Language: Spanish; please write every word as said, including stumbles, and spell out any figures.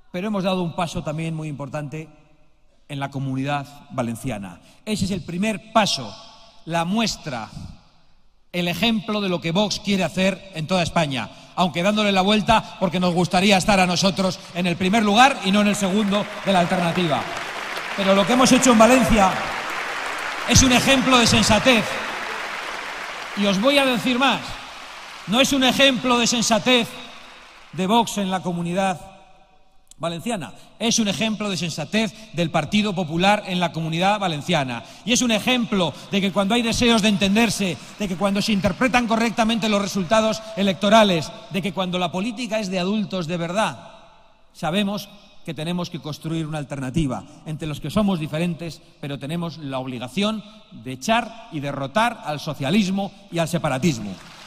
pero hemos dado un paso también muy importante en la Comunidad Valenciana. Ese es el primer paso, la muestra, el ejemplo de lo que Vox quiere hacer en toda España, aunque dándole la vuelta porque nos gustaría estar a nosotros en el primer lugar y no en el segundo de la alternativa. Pero lo que hemos hecho en Valencia es un ejemplo de sensatez. Y os voy a decir más, no es un ejemplo de sensatez de Vox en la Comunidad Valenciana, es un ejemplo de sensatez del Partido Popular en la Comunidad Valenciana. Y es un ejemplo de que cuando hay deseos de entenderse, de que cuando se interpretan correctamente los resultados electorales, de que cuando la política es de adultos de verdad, sabemos que tenemos que construir una alternativa entre los que somos diferentes, pero tenemos la obligación de echar y derrotar al socialismo y al separatismo.